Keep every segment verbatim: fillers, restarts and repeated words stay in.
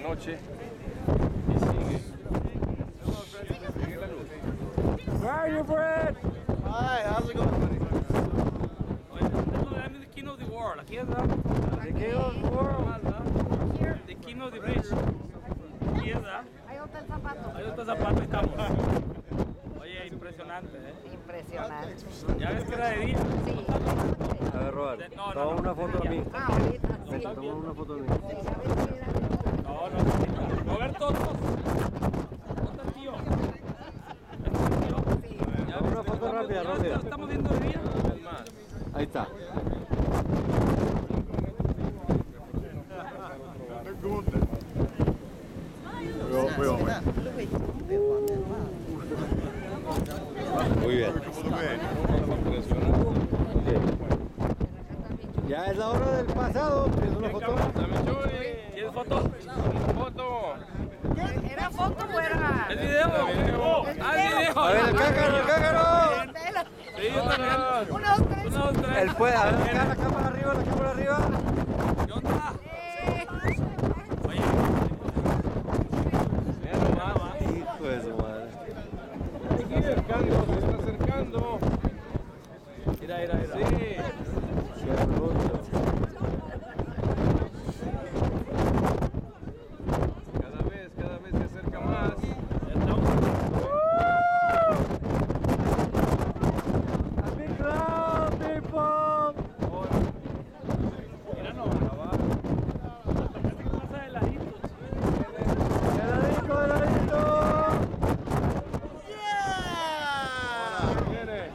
noche y sigue. Sigue la luz. Where are you, Fred? Hi, how's it going, buddy? I'm in the king of the world. Aquí es la The king of the world. the king of the bridge. Aquí es la. Ahí está el zapato. Ahí está el zapato y estamos. Oye, impresionante, ¿eh? Impresionante. ¿Ya ves que era de día? Sí. A ver, Robert, No, no, toma no. una foto a mí. Ah, ahorita sí. Toma una foto a mí. Sí, a ver si era. No, no. Roberto, ¿dónde está el tío? ¿Este es el tío? Sí. Ya Toma ves, una foto estamos- rápida, ya ves que rápida. lo estamos viendo de día. Ahí está. Muy bien. Ya es la hora del pasado. ¿Tienes una foto? ¿Tienes foto? Foto. ¿Era foto o era? ¿El video? ¡Ah, el video! A ver, el cácaro, el cácaro. Sí, yo también. Uno, dos, tres. Uno, dos, tres. Él puede, a ver, acá, la cámara arriba, la cámara arriba. ¿Qué onda? Eh, Oye. Mira, va, va. Hijo de su madre. Se está acercando, se está acercando. Mira, mira, mira. Sí. Qué bruto. Cada vez, cada vez se acerca más. Ya estamos. A big round, people. Mira, no va a grabar. Pasa de ladito. Heladito, heladito. Viene.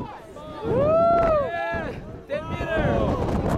ten meters.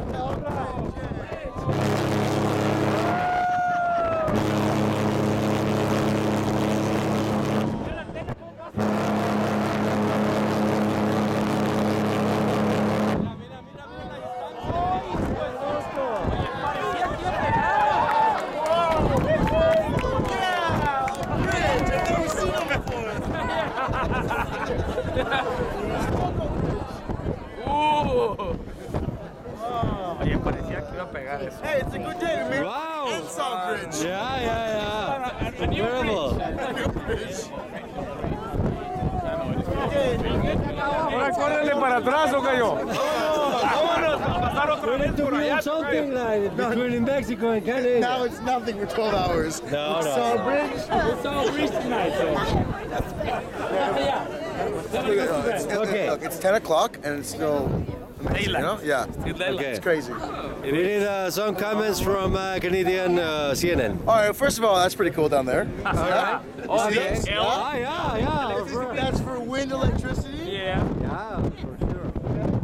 Uh. Oye, parecía que iba a pegar eso. Hey, it's a good day to make Wow. Insult Bridge. Yeah, yeah, yeah. Incredible. Ahora córrele para atrás o cayó. Vámonos a pasar otro We need to build something like between Mexico and Canada. Now it's nothing for twelve hours. No, no. Insult Bridge. It's all bridge tonight. Uh, it's, it- Okay. Look, it's ten o'clock and it's still amazing, you know? Yeah. Okay. It's crazy. We need uh, some comments from uh, Canadian uh, C N N. All right, first of all, that's pretty cool down there. Alright. Oh, See yeah. this? Ah, yeah, yeah. of course. That's for wind electricity? Yeah. Yeah, for sure.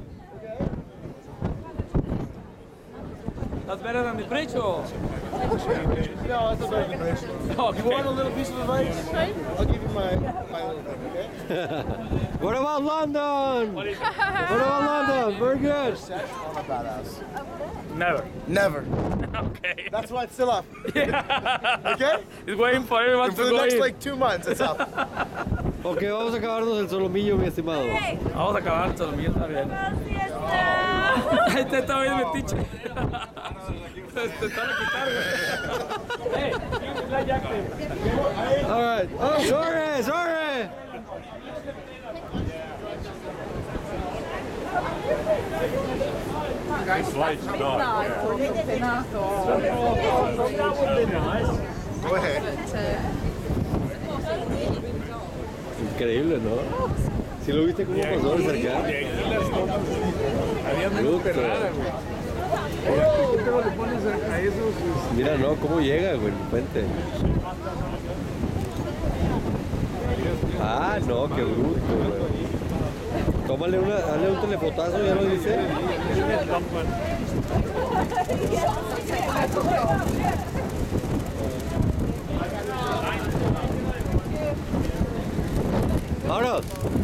That's better than the bridge or? No, that's a very good bridge. No, You want a little piece of advice? I'll give you my, my little thing, okay? What about London? What about London? Very good. I'm a badass. Never. Never. Okay. That's why it's still up. Yeah. Okay? It's waiting for everyone And to for the go next in. like two months, it's up. Ok, vamos a acabarnos el solomillo, mi estimado. Vamos a acabar el solomillo, está bien. Este está bien metiche. Te están a quitar, güey. Hey, give me that jacket. All right. Oh, sorry, sorry. Go ahead. Increíble, ¿no? ¿Sí lo viste cómo pasó de cerca? Había muy perrada, Mira, no, cómo llega, güey, el puente. Ah, no, qué bruto, güey. Tómale una, dale un telefotazo, ya lo dice. ¡Vámonos!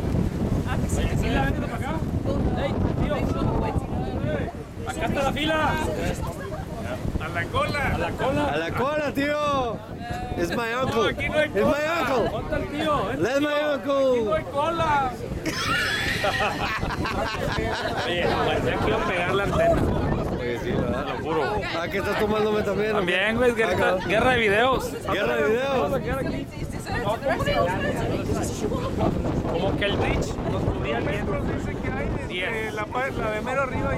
Hey, tío. Acá está la fila. A la cola. A la cola. ¡A la cola, tío! Es my uncle. Aquí no hay Es my cola. uncle. ¿Dónde está el tío? Vente, Let my tío. uncle. Aquí no hay cola. Oye, parecía que iba a pegar la antena. Sí, que sí, ¿verdad? Lo juro. Ah, que estás tomándome también. ¿no? También, güey, guerra, Acá. guerra de videos. Guerra de videos. Vamos a quedar aquí. Como que el Rich nos cubría el viento. Dice que hay la, la de mero arriba.